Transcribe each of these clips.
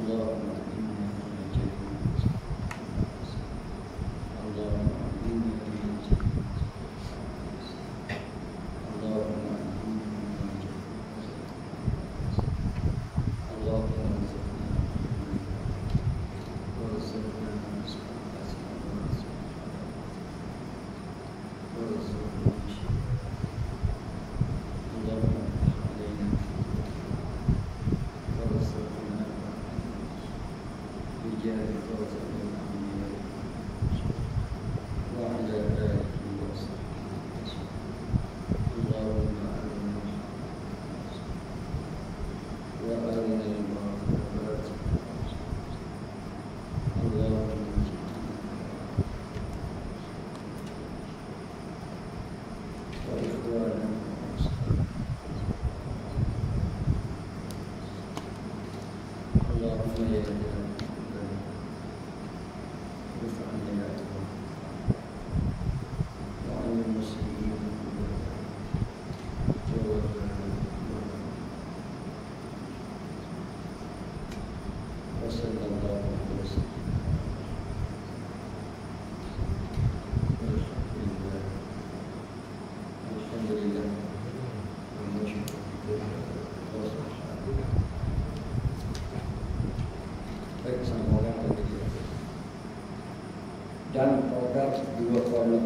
Dan produk 2 kolom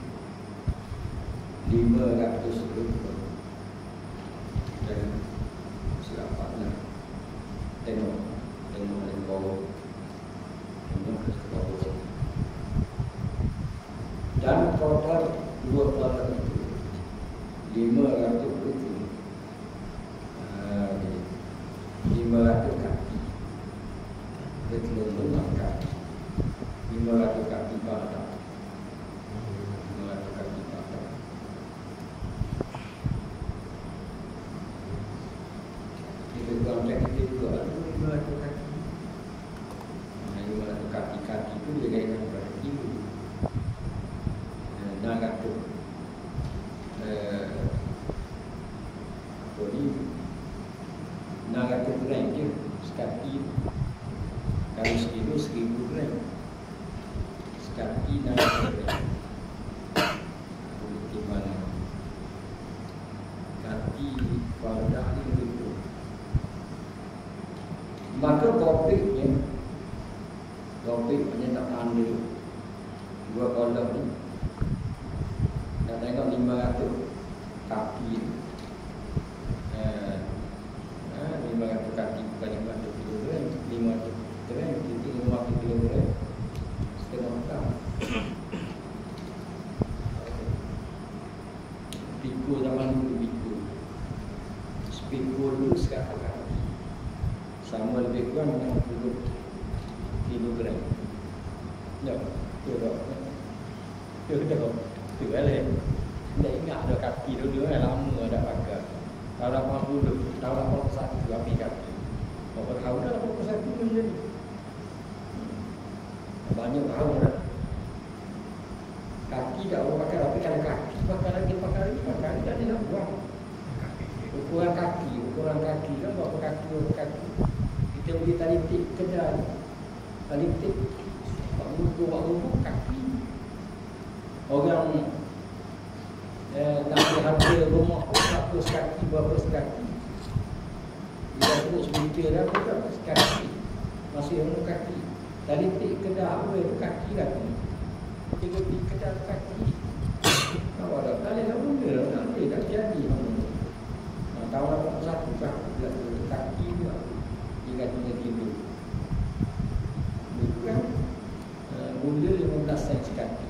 itu 500 rupiah. Dan siapanya tengok dari bawah, tengok ke bawah. Dan produk 2 kolom itu 500 rupiah. 500 kaki. Dia telur kaki. 500 kaki badak. 500 kaki badak. Kita kontrak kita juga 500 kaki. 500 kaki-kaki itu dia kaitkan pada kilo. 600 apa ni, 600 gram je sekaki. Kalau sekilo 1000 gram. Sekaki 600 gram. Di mana? Kaki badak ni begitu. Maka topiknya tak ambil 2 kolom ni. Dan tengok 500 kaki. 500 kaki bukan 500 kilogram. 500 gram, itu 50 kilogram. Setengah gram. Pikul zaman dulu pikul. Pikul dulu sekarang. Sama lebih kurang 60 kilogram. Ya, betul. Betul. Tu boleh. Tak ingat ada kaki dulu lama dah pakai. Tahun 80, tahun 81 api kaki. Berapa tahun dah 81 pun jadi. Banyak tahun dah. Kaki tak orang pakai, tapi kalau kaki pakai lagi tak dia nak buang. Ukuran kaki kan berapa kaki. Kita beli tali tik kedai. Tali tik buat rumah kaki. Orang nak harga rumah berapa sekaki. Dia terus berita dah berapa sekaki. Masih rumah kaki. Tali tik kedai apa itu kaki lagi. Tiga tik kedai kaki. Kalau ada tali dah benda nanti dah jadi. Tahun 81 kaki juga. Dia katanya tidur. Bukan mula 15 sen sekaki.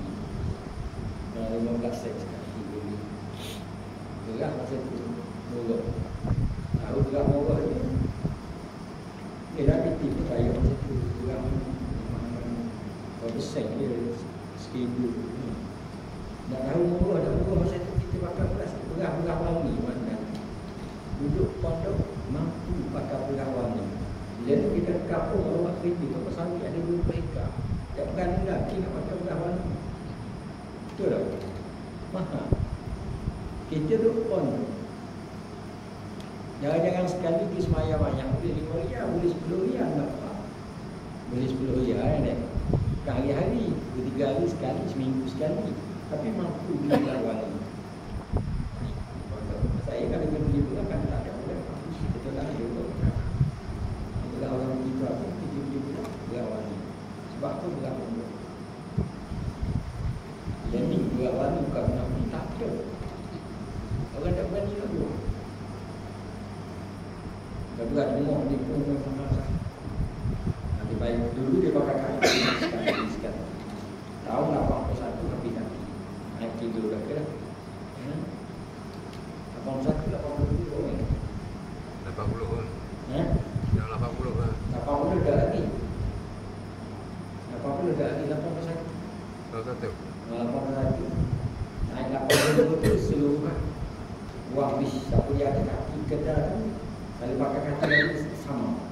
15 sen sekaki dulu. Gerak masa tu murah. Tahu gerak murah ni. Dia dah tipu saya masa tu. Gerak berapa sen dia 1000. Dah tahu murah masa tu kita pakai plastik. Berat wangi mana. Duduk pondok mampu pakai berat wangi. Jadi kita kapung orang kerja tu pasal ada 2 mereka. Tak berani lagi nak pakai berat wangi. Betul tak? Mahal. Kita duduk pondok. Jangan sekali pergi semaya banyak. Boleh 5 riyal, boleh 10 riyal dapat. Boleh 10 riyal kan? Bukan hari-hari, 2-3 hari sekali, seminggu sekali. Tapi mampu dia wali. Saya kalau pergi pula kan tak ada orang. Betul lah dia pula. Bila orang begitu apa, pergi pula berawali. Sebab apa berawali? Jadi berawali bukan menafik, tak ada. Orang tak berani nak buat. Berat rumah ni pun memang nanti baik dulu dia pakai kaki sekarang tahu nak apa satu tapi kaki nanti dulu dah kira apa satu 80 orang 80 kan dah 80 kan 80 dah lagi 80 dah lagi 81 naik 80 tu seluruh wah habis siapa dia ada kaki kedal tu kalau pakai kaki lagi sama.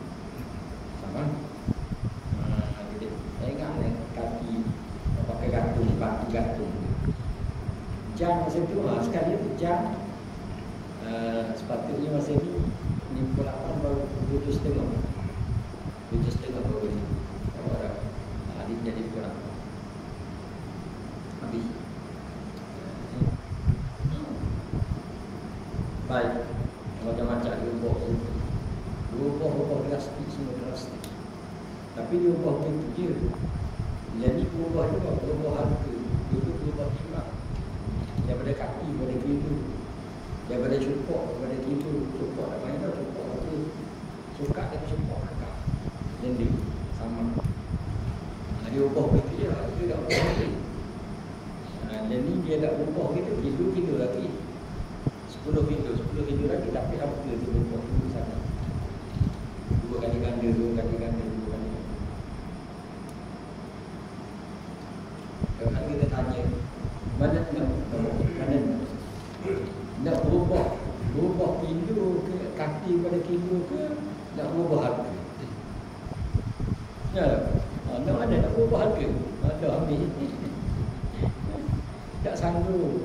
Jadi saya ingat kaki pakai gantung, batu gantung. Jam masa tu, sekali tu jam sepatutnya masa ni pukul 8 baru 7.30. 7.30 baru ni. Kalau ada hari jadi pukul 8. Habis. Baik. Macam-macam diubah drastik, semua drastik. Tapi diubah itu je. Jadi diubah juga, diubah harga, diubah timbang. Daripada kaki kepada kiri, daripada cupok kepada kiri, cupok tak banyak tau, cupok tu suka dan cupok kakak. Dan dia sama. Diubah begitu je, dia tak ubah lagi. Jadi dia tak ubah gitu, kilo lagi. 10 kilo lagi tapi apa dia berubah di sana. 2 kali ganda. Kalau kita tanya mana nak berubah kilo ke kaki pada kilo ke nak berubah harga. Ya, nak ada nak berubah harga. Ada ambil. Tak sanggup.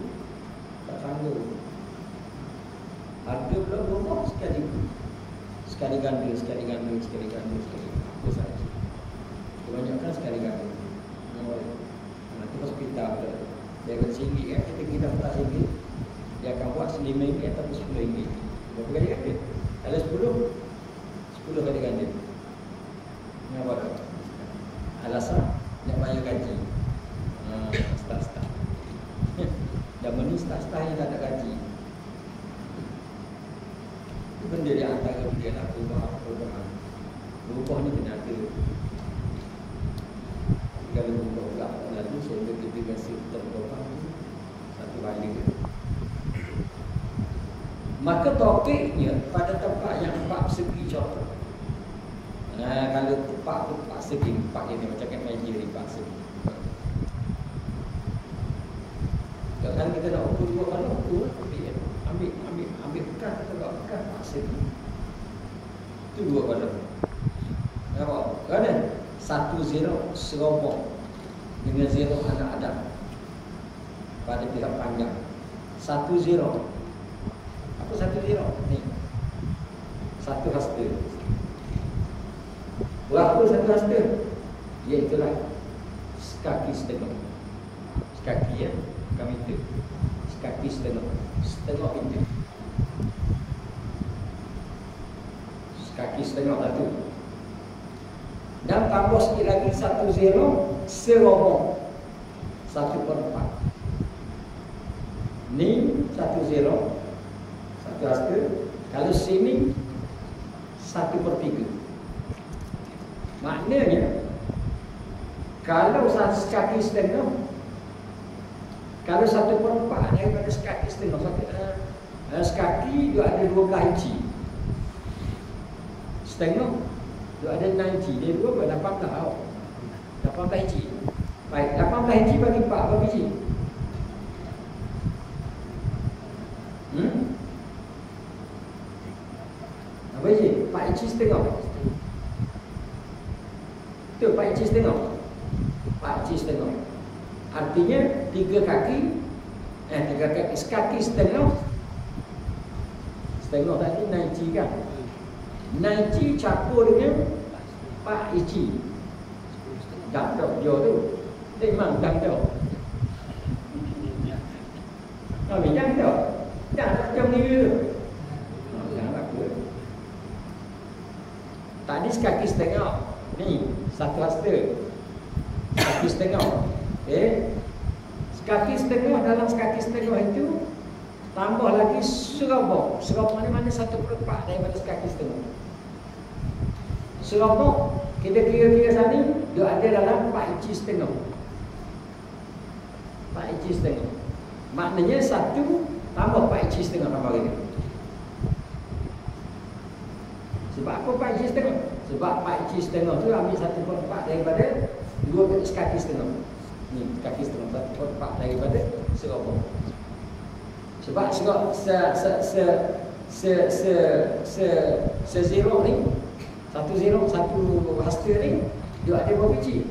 Harga pula berubah sekali ganda. Apa saja. Kebanyakan sekali ganda. Nanti hospital pula. Dia akan RM1 kan, kita tak RM1. Dia akan buat RM5 atau RM10. Berapa kali ganda? Kalau 10 kali ganda. Kenapa tak? Alasan nak bayar gaji. Staf-staf. Zaman ni staf-staf yang tak ada gaji. Benda dia antara dia nak perubahan. Berubah ni kena ada. Kalau berubah pula lalu sehingga kita kasi terberubah satu balik. Maka topiknya pada tempat yang 4 segi contoh. Kalau tempat 4 segi, 4 ini macam kat meja ni 4 segi. Kalau kita nak ukur dua kalau ukur ambil bekas atau tak bekas maksud itu 2 kolom. Nampak? Kan? 1-0 serobong dengan 0 anak Adam pada pihak panjang. 1-0. Apa 1-0? Ni. 1 hasta. Berapa 1 hasta? Iaitulah sekaki setengah. Sekaki ya, kami itu. Sekaki setengah itu. Kaki setengah satu. Dan tambah sikit lagi 1-0 serobong 1/4. Ni 1-0 1 hasta. Kalau sini 1/3. Maknanya kalau sekaki setengah, kalau 1/4 daripada sekaki setengah, sekaki dia ada 12 inci. Setengah dia ada 9 inci. Dia 2 berapa 18 inci. Baik, 18 inci bagi 4 berapa biji? Apa biji? 4 inci setengah. Tu 4 inci setengah. 4 inci setengah. Artinya 3 kaki sekaki setengah. Setengah tadi 9 inci kan? 9 inci campur dengan 4 inci. Jam dah dia tu. Dia memang jam dah. Kami jam dah. Jam ni tu. Jangan apa. Tadi sekaki setengah. Ni, satu hasta. Sekaki setengah. Sekaki setengah, dalam sekaki setengah itu tambah lagi serabok. Serabok mana-mana 1/4 daripada sekaki setengah. Serabok kita kira-kira sana dia ada dalam 4 inci setengah. 4 inci setengah. Maknanya 1 tambah 4 inci setengah tambah lagi. Sebab apa 4 inci setengah? Sebab 4 inci setengah tu ambil 1/4 daripada 2 sekaki setengah. Ni kaki setengah 1/4 daripada serabok. Sebab zero ni, satu zero, satu hasta ni dia ada berapa inci?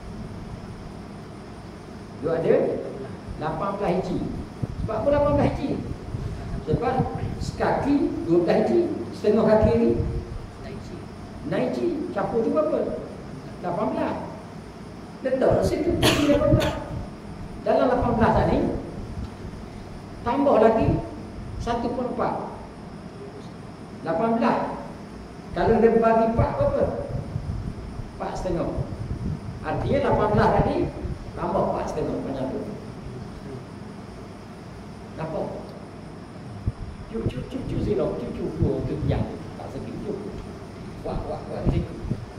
Dia ada 18 inci. Sebab apa 18 inci? Sebab sekaki 12 inci, setengah kaki ni 9 inci. Campur tu berapa? 18. Letak situ 18. Dalam 18 tadi tambah lagi 1/4. 18. Kalau dia bagi 4 berapa? 4,5. Artinya 18 tadi tambah 4,5 banyak tu. Apa? Cucu zero, cucu dua tu yang tak segitu. Wah situ.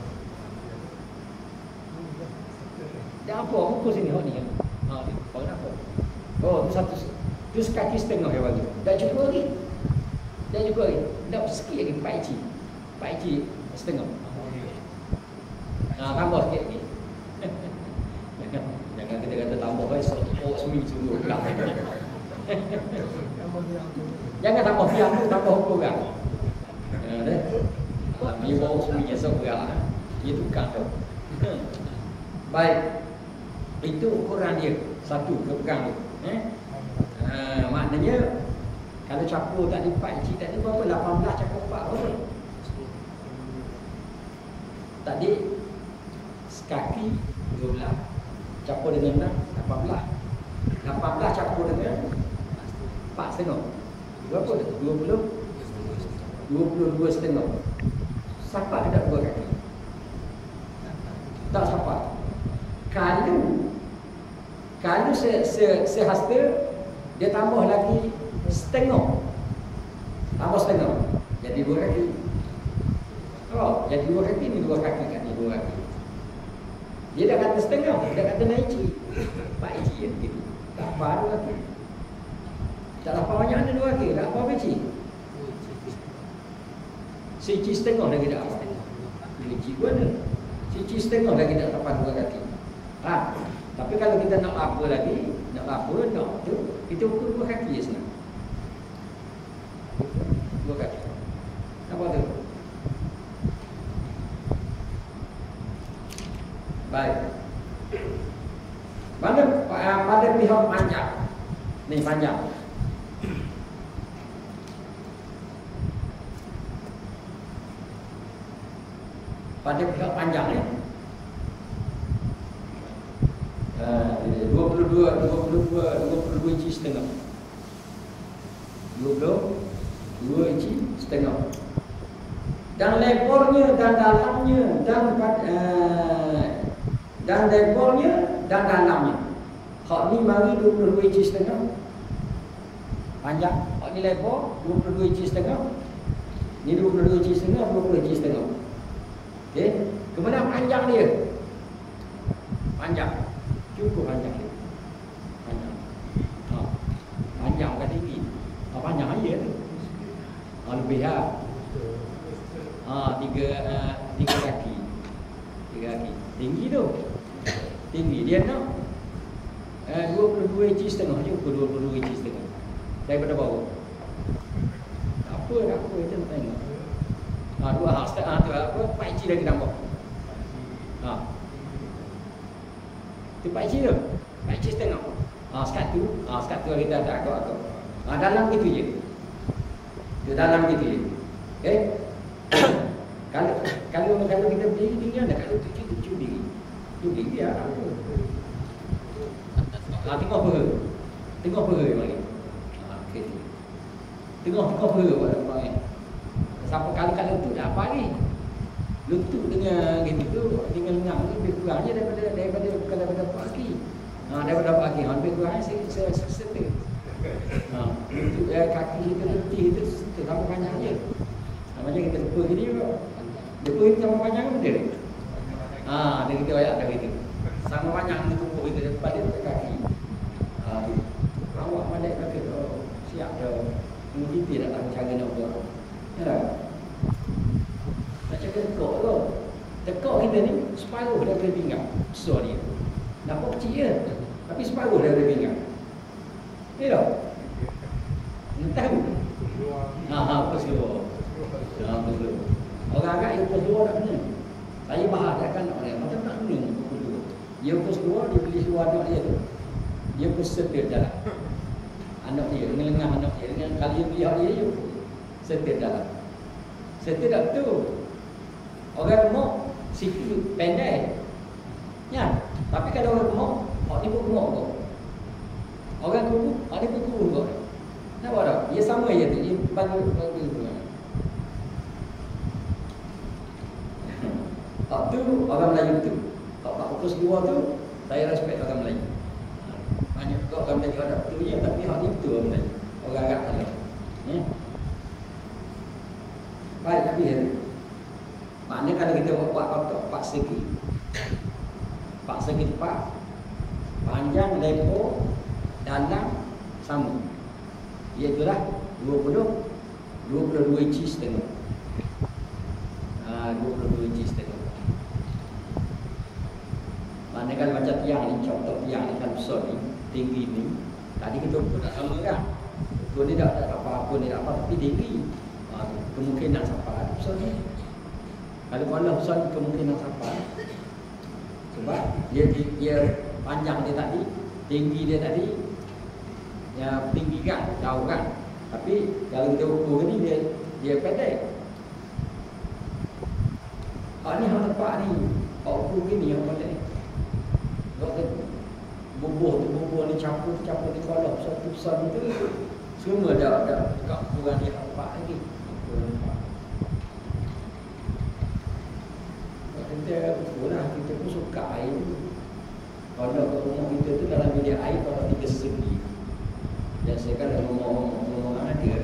Dah apa? Muka sini ni. Kau nak apa? Oh, tu satu. Tu sekaki setengah dia bagi. Dah cukup lagi. Dah sikit lagi 4 inci. 4 inci setengah. Tambah sikit lagi. Jangan kita kata tambah besok. Oh, seminggu sungguh. Jangan tambah biang tu, tambah hukum kan. Dia bawa seminggu esok berat. Dia tukar tu. Baik. Itu ukuran dia. Satu kepegang tu. Maknanya kalau campur tadi 4 inci tadi berapa? 18 campur 4 berapa? Tadi sekaki 12 campur dengan 18. 18 campur dengan 4,5. Berapa? 22 setengah. Siapa ada 2 kaki? Tak siapa. Kalau sehasta dia tambah lagi setengah. Tambah setengah. Jadi 2 kaki. Oh, jadi 2 kaki ni 2 kaki kat ni 2 kaki. Dia dah kata setengah, dia dah kata naik inci. 4 inci je begitu. Tak apa 2 kaki. Tak apa banyak ada 2 kaki, tak apa inci. Seinci setengah lagi tak apa. Inci pun ada. Seinci setengah lagi tak dapat 2 kaki. Tapi kalau kita nak apa lagi, nak tu, kita ukur 2 kaki je senang. 2 kaki. Apa tu? Baik. Pada pihak panjang. Ni panjang. Pada pihak panjang ni 22 inci setengah. 22 inci setengah. Dan lebarnya dan dalamnya dan lebarnya dan dalamnya. Hak ni mari 22 inci setengah. Panjang. Hak ni lebar 22 inci setengah. Ni 22 inci setengah, 20 inci setengah. Okey. Kemudian panjang dia. Panjang. Cukup panjang dia. Panjang. Panjang bukan tinggi. Panjang aja tu. Lebih lah. 3 kaki. 3 kaki. Tinggi tu. Tinggi. Dia nak 22 inci setengah je. 22 inci setengah. Daripada bawah. Tak apa. Kita nak tengok. 2 setengah tu apa? 4 inci lagi tambah. Tu 4 inci tu. 4 inci setengah. Sekat tu lagi dah agak-agak. Dalam gitu je. Dia dalam gitu je. Okey. Kalau kita berdiri tinggi ada kalau 7 diri. Tu dia. Tengok apa? Tengok apa mari. Okey. Tengok apa orang ni. Sampai kali-kali tu dah apa ni? Lutut dengan gitu dengan lengang tu lebih kurang je daripada pagi. Daripada pagi hampir kurang saya settle. Lutut kaki kita letih itu sampai panjang je. Macam kita lupa gini juga. Lupa itu sama panjang ke betul? Dia kita ayat dah gitu. Sama panjang itu tubuh kita daripada kaki. Awak pandai kata siap dah. Kita dah tahu cara nak buat. Ya tak? Macam tekok tu. Tekok kita ni separuh daripada pinggang. Besar dia. Nampak kecil je. Tapi separuh daripada pinggang. Ya tak? Entah tahu? Pus luar. Pus luar. Orang agak yang pus luar tak kena. Saya bahagiakan orang macam tak kena pus luar. Dia pus luar, dia beli luar anak dia tu. Dia pus setir dalam. Anak dia, dengan lengah anak dia, dengan kali dia dia setir dalam. Setir tak betul. Orang gemuk, siku pendek. Ya, tapi kalau orang gemuk, orang ni pun gemuk kok. Orang kurus, orang ni pun kurus kok. Nampak tak? Dia sama je tu, dia bagi tu orang Melayu tu. Pak fokus luar tu, saya respect orang Melayu. Banyak juga orang Melayu ada betul je, tapi hak ni betul orang Melayu. Orang Arab tak ada. Ya. Baik, tapi ya. Maknanya kalau kita buat kotak 4 segi. 4 segi tepat. Panjang, lebar, dalam, sama. Iaitulah 22 inci setengah. 22 inci setengah. Maknanya kalau macam tiang ni, contoh tiang ni kan besar ni, tinggi ni. Tadi kita ukur tak sama kan? Ukur ni tak apa-apa ni, tak apa, tapi tinggi. Kemungkinan sampai besar ni. Kalau kalau besar ni kemungkinan sampai. Sebab dia panjang dia tadi, tinggi dia tadi, ya tinggi kan, jauh kan. Tapi kalau kita ukur ni dia pendek. Ni hang tepat ni. Ukur gini yang pendek ni. Bubuh ni campur ni kalau satu besar tu semua dah dekat ukuran dia nampak lagi. Kita lah, kita pun suka air. Kalau rumah kita tu dalam bilik air kalau 3 segi. Dan saya kan rumah ada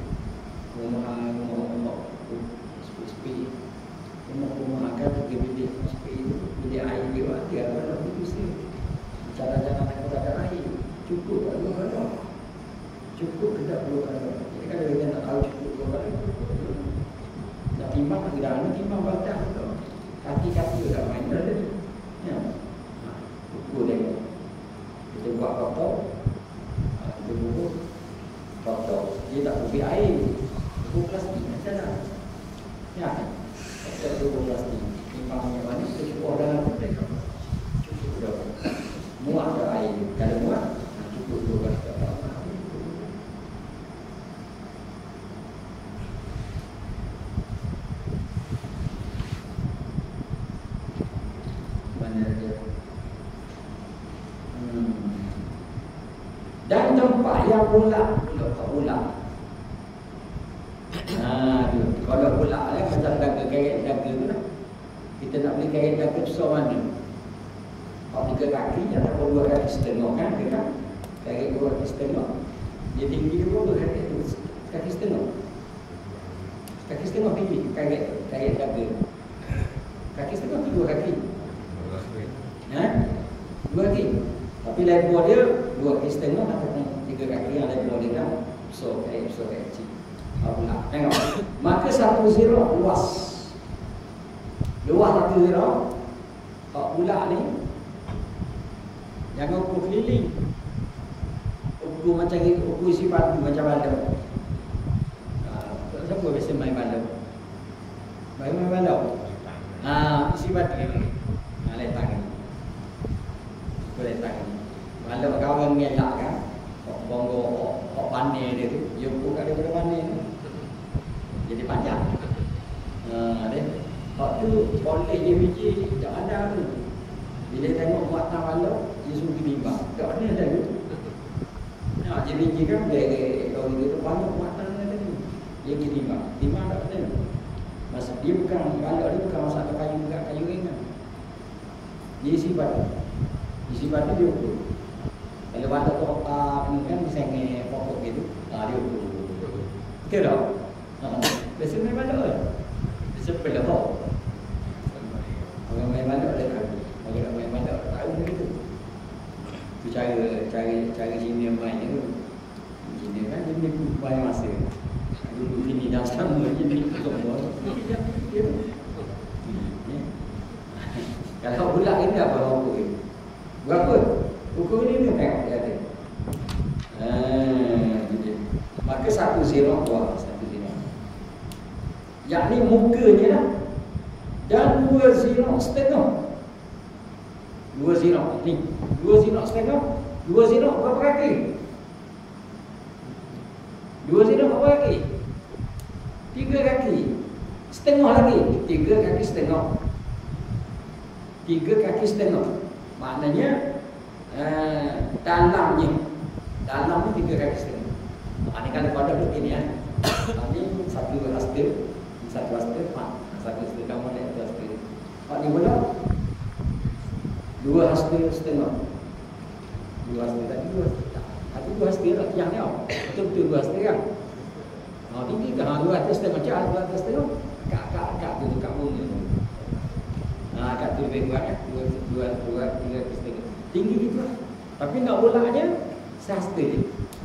rumah sepi. Rumah akan 3 bilik sepi itu. Bilik air dia ada kalau itu sih. Cara-cara nak ada air cukup tak dua kali. Cukup tidak perlu kali. Jadi kalau kita nak tahu cukup dua kali, nak timbang tidak timbang badan tu. Kaki-kaki sudah main dah ni. Ya. Ukur dia. Kita buat kotak. Kita bubuh kotak. Dia tak beri air. Bubuh plastik macam mana? Ya. Kita bubuh plastik. Timbang yang mana kita cukup dalam kotak. Cukup dah. Muat dah air. Kalau muat, cukup dua kali. Dan tempat yang bulat, kalau bulat macam kait daga tu lah. Kita nak beli kait daga besar mana? Kalau 3 kaki atau 2 kaki setengah kan? Kait 2 kaki setengah. Dia tinggi 2 kaki setengah. Kaki setengah tinggi kait daga. Kaki setengah tu 2 kaki. 2 kaki. Tapi lebar dia 2 kaki setengah ataupun 3 kaki yang lebar dia kan besar kecil. Tengok. Maka 1 zirah luas. Luas 1 zirah. Kalau bulat ni jangan ukur keliling. Ukur macam ni, ukur isi batu macam balau. Siapa biasa main balau? Main balau. Isi batu ni. Letak ni. Boleh letak ni. Balau kawan ngelak kan. Bonggo pandai dia tu. Dia ukur kat daripada pandai ni. Jadi panjang. Dia. Hak tu boleh je biji tak ada tu. Bila tengok muatan balok, dia suruh timbang. Tak ada dah tu. Nah, jadi jika kalau dia banyak muatan tadi, dia timbang. Timbang tak ada. Masa dia bukan balok dia bukan masalah kayu bukan kayu ringan. Dia isi batu. Isi batu dia ukur. Kalau balok tu ni kan disengih pokok gitu, dia ukur. Betul tak? Biasa main balok kan? Biasa pelahok. Orang main balok dia tahu. Orang main balok tahu begitu. Itu cara Cina main tu. Cina kan dia banyak masa. Dulu sini dah sama jadi semua. Kalau bulat ini apa ukur ini? Berapa? Ukur ini tengok dia ada. Maka 1 zirah buah, 1 zirah. Yakni mukanya dah. Dan 2 zirah setengah. 2 zirah ni. 2 zirah setengah. 2 zirah berapa kaki? 2 zirah berapa kaki? 3 kaki. Setengah lagi. 3 kaki setengah. 3 kaki setengah. Maknanya dalamnya 3 kaki setengah. Ini kan pada begini ya. Ini 1 hasta, 1 hasta, 1 hasta kamu naik 1 hasta. Pak ni bola 2 hasta setengah. 2 hasta tadi 2 hasta. Tapi 2 hasta tak yang ni. Betul 2 hasta kan? Tinggi kan 2 hasta setengah macam 2 hasta setengah. Kak tu dekat bumi tu. Kat tu lebih kurang ya. 2 3 setengah. Tinggi gitu lah. Tapi nak bolanya sehasta je.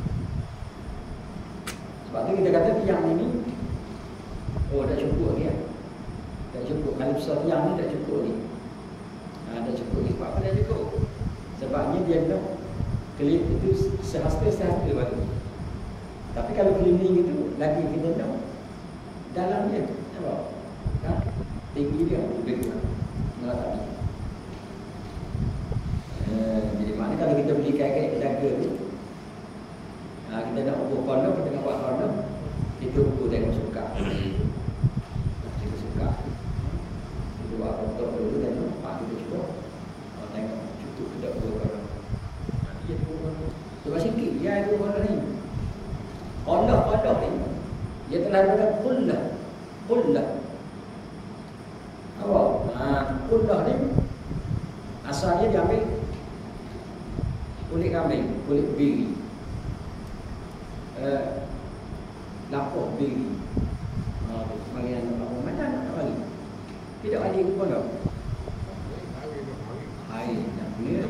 Sebab tu kita kata tiang ini tak cukup lagi ya. Tak cukup. Kalau besar tiang ni tak cukup lagi. Tak cukup lagi. Sebab apa tak cukup? Sebabnya dia bilang kelip itu sehasta baru. Tapi kalau cleaning itu lagi kita tahu dalamnya apa? Tinggi dia lebih kurang. Melata. Jadi maknanya kalau kita beli kain-kain daga tu, kita nak ukur kondom, kita nak buat kondom, kita ukur tengok suka. Kita suka. Kita buat kondom dulu tengok, kita cuba. Tengok cukup ke tak ukur kondom. Dia ukur kondom. Sebab sikit, dia ukur kondom ni. Kondom ni, dia telah ada pullah. Apa? Pullah ni, asalnya dia ambil kulit kambing, kulit biri. Lapuk biri. Bagi anak mana nak bagi? Tidak ada ke pondok? Hai, nak punya.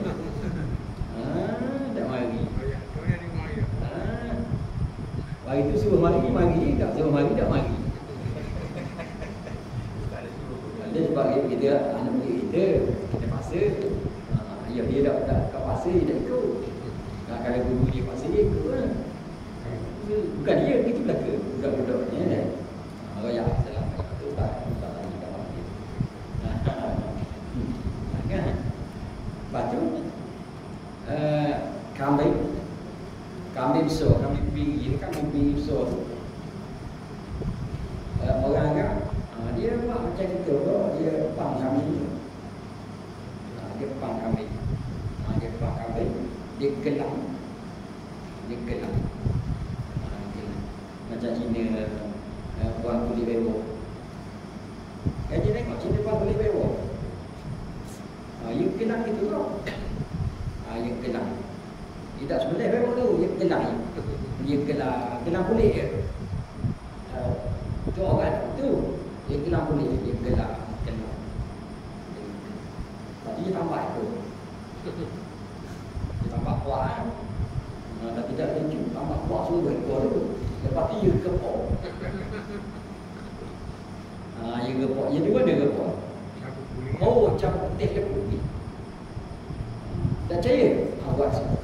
Tak mari. Bagi tu suruh mari, tak suruh mari, tak mari. Dia sebab kita anak murid kita paksa. Dia tak paksa, dia tak ikut. Kalau guru dia paksa, dia ikut lah. Bukan dia, itu belaka. Budak-budaknya kan. Raya, salam. Itu tak lagi kat wakil. Kan? Lepas tu, kambing besar, kambing biri, kambing biri besar tu. Orang agak, dia buat macam kita, dia pang kambing tu. Dia pang kambing. Dia gelang. Macam Cina buang kulit bewok. Kaji tengok Cina buang kulit bewok. Yang gelang itu tau. Yang gelang. Dia tak sebelah bewok tu, yang gelang. Dia gelang kulit je. Tu orang tu. Dia gelang kulit, dia gelang. Tadi dia tambah tu. Dia tambah kuat kan. Dan tidak lucu, tambah kuat semua berikut tu. Lepas tu dia gepok. Dia gepok, dia dua dia gepok. Cabut putih dia putih. Tak percaya? Buat semua.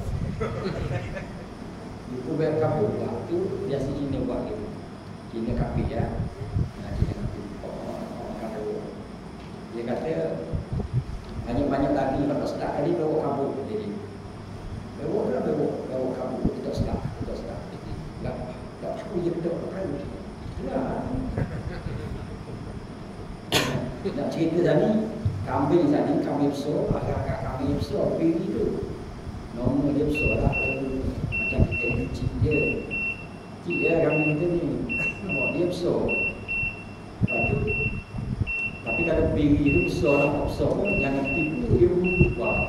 Itu bayar kapur buat. Itu biasa Cina buat gitu. Cina kapir ya. Cina kapir. Kapur. Dia kata banyak-banyak lagi kalau tak sedap kali bawa kabur jadi. Bawa kabur kita sedap. Tak aku je kita pakai. Itulah. Nak cerita tadi Kambing tadi, kambing besar, agak-agak kambing besar, piri tu. Nama dia besar lah, macam kita kecil dia. Kecil dia kambing kita ni. Nama dia besar. Lepas tu, tapi kalau piri tu besar lah, besar pun, jangan tipu dia buat.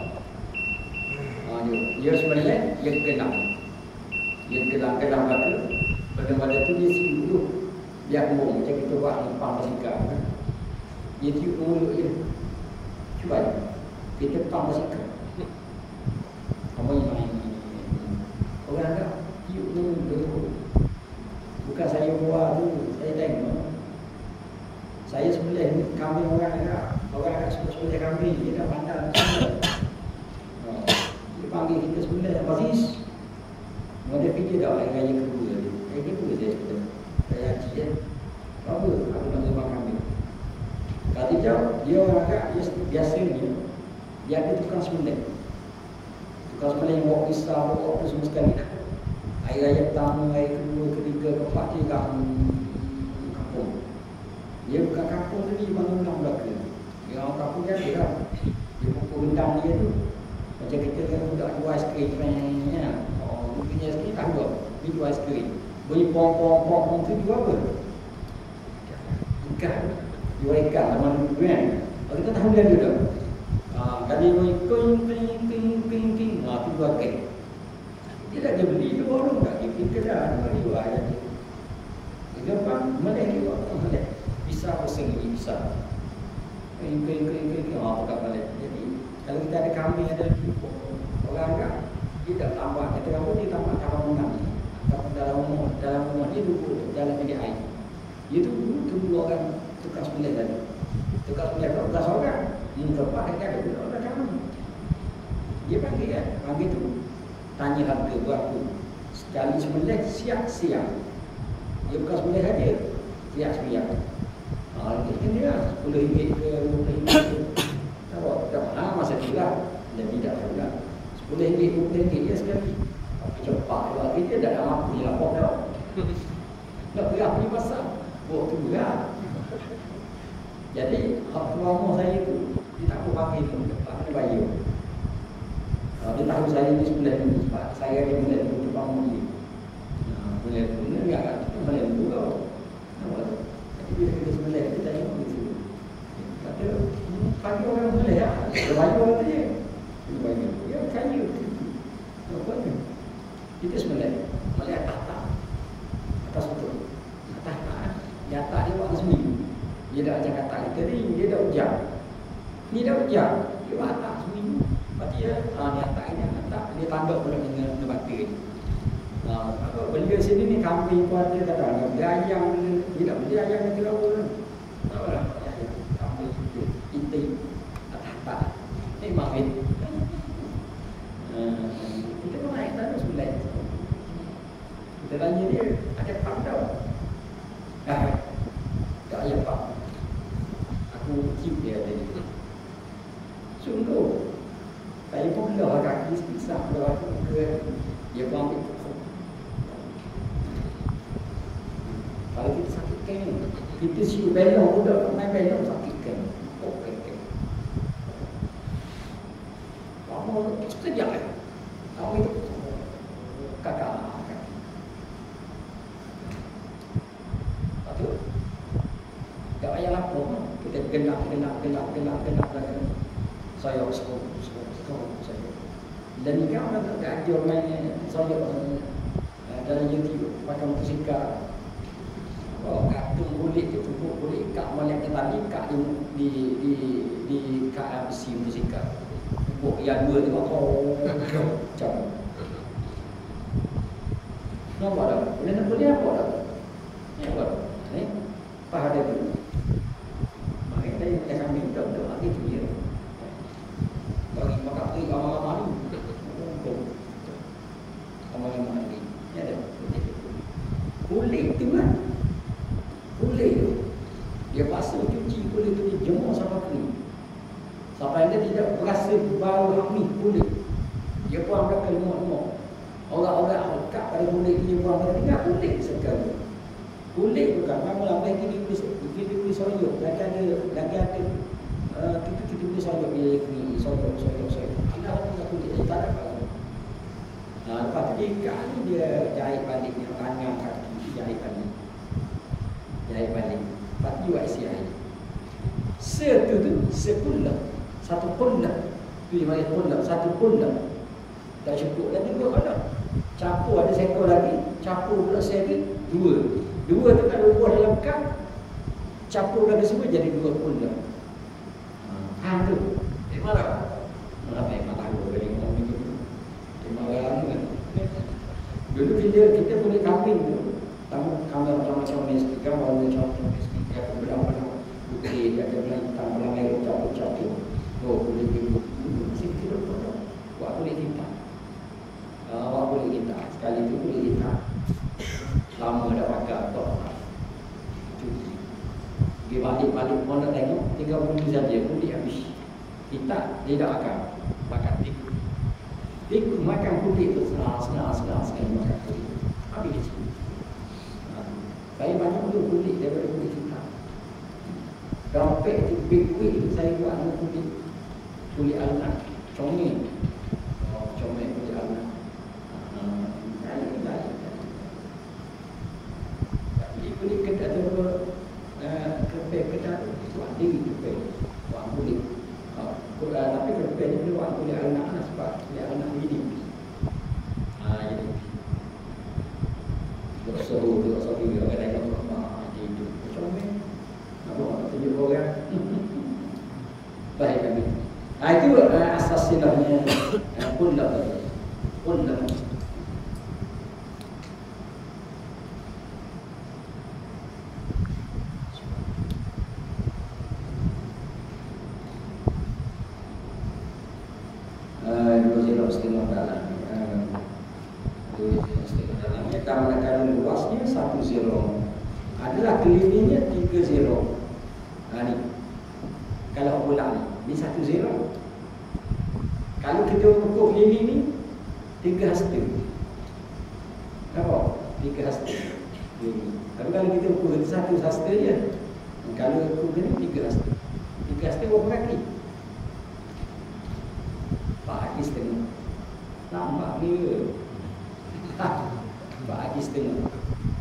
Dia sebenarnya, dia gelang. Dia gelang batu. Pada tu dia duduk. Dia burung, macam kita buat lempang basikal kan. Dia tiup mulut je. Cuba kita pang basikal. Kamu yang main orang tak tiup mulut. Bukan saya buat tu, saya tengok. Saya sembelih kambing orang tak. Orang tak sembelih kambing, dia dah pandang sembelih. Dia panggil kita sembelih, Aziz. Mereka fikir tak hari raya kedua dia. Hari kedua saya haji kan. Apa? Aku nak sembah kambing. Kata dia orang agak biasanya dia ada tukang sembelih. Tukang sembelih yang bawa pisau, bawa apa semua sekali dah. Hari raya pertama, hari kedua, ketiga, keempat dia kampung. Dia bukan kampung tadi, bangun dalam belaka. Dia orang kampung dia ada lah. Dia pukul gendang dia tu. Macam kita kan budak jual aiskrim ya. Oh, punya aiskrim tak jual. Dia jual aiskrim. Bunyi pom tu jual apa? Ikan. Jual ikan sama dulu kan. Kita tahu dia dulu. Kali bunyi ping. Tu jual kek. Dia tak ada beli. Dia baru tak kita dah. Dia jual aja. Dia pun Malay dia buat. Malay. Bisa pusing ni bisa. Ping. Pakai Malay. Jadi kalau kita ada kambing, ada orang kan, dia tak tambah, kita kamu dia tambah dalam menang. Dalam rumah dia duduk dalam bilik air. Dia tu dua orang tukang sembelih tadi. Tukang sembelih tu bukan seorang. Tempat dekat ada dua orang kambing. Dia panggil kan, panggil tu tanya harga berapa. Sekali sembelih siap. Dia bukan sembelih saja, siap. Mungkin dia RM10 ke RM20 ke. Tak mana masa juga dan tidak juga RM10, RM20 dia sekali. Tapi cepat juga kita dah mampu dia lapor dah. Tak gerak pergi pasar. Buat tu gerak. Jadi hak tuan saya tu dia tak apa panggil tu depan dia bayar. Dia tahu saya ni sebelah ni sebab saya ni boleh tu depan dia. Boleh tu ni agak boleh tu kau. Nampak tu. Tapi bila kita sebelah kita tengok di situ. Kata pagi orang boleh ya. Dia bayar dia. Dia bayar. Ya kaya. Apa ni? Kita sebenarnya melihat atas betul. Atas di atas dia buat seminggu. Dia dah ajak kata kita ni, dia dah hujan. Ni dah hujan. Dia buat atas seminggu. Lepas dia, ni atas ini atas. Dia tanduk pada dengan bata ni. Benda sini ni kambing pun ada kata. Dia ayam, dia tak beli ayam yang kira pun. Tak apa lah. Kambing itu, inti. Atas. Ni makin. Kita pun naik tanah sebelah. Kita tanya dia, ada pak tau? Tak ada pak. Aku cium dia tadi. Sungguh. Saya pun belah kaki sikit belah aku ke. Dia pun ambil pokok. Kalau kita sakitkan, kita siu belong budak main belong sakitkan. Okey. Lama sekejap kan? Lama itu kakak. Lepas tu tak payah lapor. Kita gelap. Saya sebut. Dan ni kan tak ada main saya dalam YouTube pakai motosikal. Katung kulit tu tumpuk kulit kat molek ke tali kat di kat besi motosikal. Tumpuk yang dua tengok macam. Nampak tak? Boleh apa tak? Ni apa? Ni apa ada tu? Mari kita kambing betul lagi tu dia. Bagi makan tu lama-lama ni. Lama-lama ni. Ni ada. Kulit tu kan. Kulit tu. Dia basuh cuci kulit tu dia jemur sampai kering. Sampai dia tidak berasa bau hamil kulit. Dia pun akan lemuk-lemuk. Orang-orang lekat pada kulit dia pun akan tinggal kulit sekali. Kulit bukan. Lama-lama kita boleh soyok. Lagi ada kita boleh soyok. Anda punya kulit dia tak ada apa. Lepas tu dia kali dia jahit balik yang tangan kaki jahit balik. Lepas tu buat isi air. Sepuluh. Satu pulak. Tu yang panggil pulak. Satu pulak. Tak cukup dah 2 kolam. Capur ada seekor lagi. Capur pula seri 2. 2 tu kalau buah dalam kan. Capur lagi semua jadi 2 pulak. Tu. Marah. Marah dulu bagi orang ni. Marah kan. Dulu kita boleh camping tu. Kamera macam-macam mestika, warna macam mestika, berapa bukti dia ada bilang tambah air ucap tu. Oh, boleh gitu. Masih tidak perlu. Buat boleh kita. Sekali tu boleh kita. Lama dah pakai atau cuci. Dia balik mana tengok 30 saja pun dia habis. Kita tidak akan makan tikus. Tikus makan kulit tu senang makan kulit. Habis. Saya banyak dulu kulit daripada kulit kita. Dompet tu big tu saya buat dengan kulit alunan. Comel kulit alunan. Jadi kulit kedai tu kerpek kedai tu buat diri kerpek. Buat kulit. Tapi kerpek ni buat kulit alunan sebab kulit alunan ini. Jadi seru juga kadang-kadang jadi macam ni. Apa tunjuk orang. Baik kami. Itu asas silahnya pulak. Dua silap setengah dalam. Kalau luasnya 1 0 adalah kelilingnya 3 0. Ni kalau ulang ni 1 0. Kalau kita ukur keliling ni 3 hasta. Apa? 3 hasta. Tapi kalau kita ukur 1 hasta je. Kalau ukur ni 3 hasta. 3 hasta berapa kaki? 4 kaki setengah. Nampak ni ke? Bagi setengah.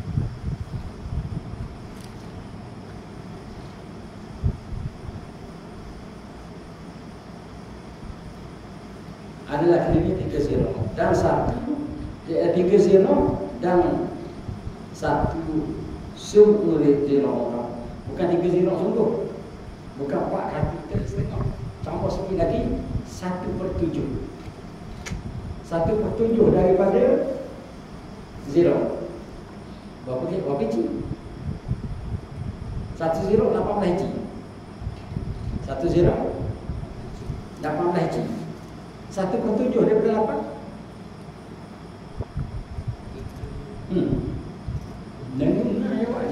Adalah kelima 3 0 dan 1 3 0 dan 1 sumber 0. Bukan 3 0 sungguh. Bukan 4 kaki setengah. Campur sikit lagi 1/7. 1/7 daripada 0. Berapa biji? 1 0 18 biji. 1 0 18 biji. 1/7 daripada 8. Dengar ya Pak.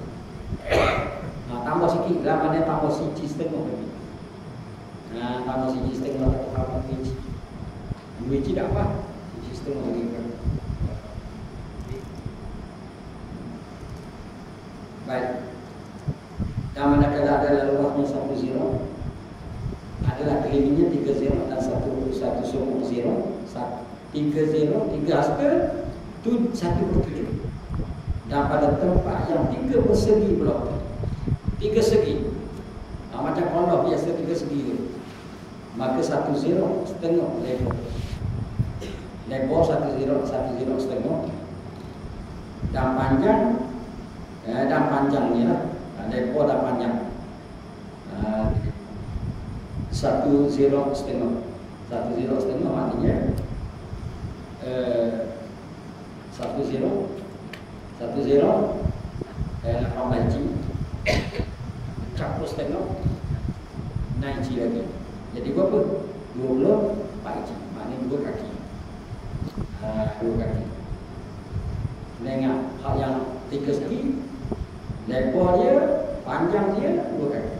Tambah sikit lah, mana tambah siji setengah lagi. Tambah siji setengah tak biji. 2 biji tak apa. Siji setengah lagi kan. Baik. Dan manakala adalah luasnya 1 0 adalah kelilingnya 3 0 dan 1 sumur 0. 3 0 3 hasta tu 1/7. Dan pada tempat yang 3 persegi pula 3 segi. Macam kolah biasa 3 segi tu. Maka 1 0 setengah lebar. Lebar 1 0 setengah. Dan panjang dan panjangnya lah. Lebar dan panjang 1 0 setengah. 1 0 setengah artinya 1 0 18 inci. Campur setengah 9 inci lagi. Jadi berapa? 24 inci. Maknanya 2 kaki. 2 kaki. Dengan hak yang 3 segi, lebar dia, panjang dia 2 kaki.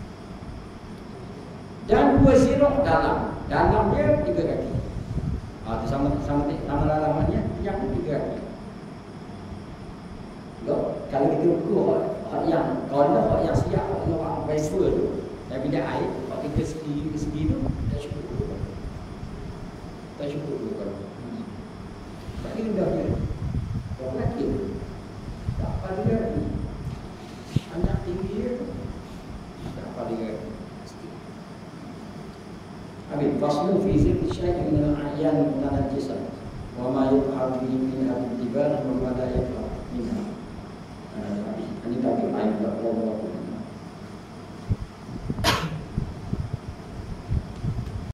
Dan 2 0 dalam dia 3 kaki. Itu sama dalamannya yang 3 kaki. Kalau kita ukur hak yang kalau hak yang siap hak yang orang biasa tu, dan bila air hak 3 segi tu dah cukup. Tak cukup dua kalau. Bagi rendah dia. Orang lelaki tak pada lagi. Anak tinggi dia tak pada lagi. Habis faslu fi zikri syai'in min al-a'yan mutanajjisah wa ma yuf'al bihi min al-ittibar wa ma la yuf'al minha. Ini tak ayat Allah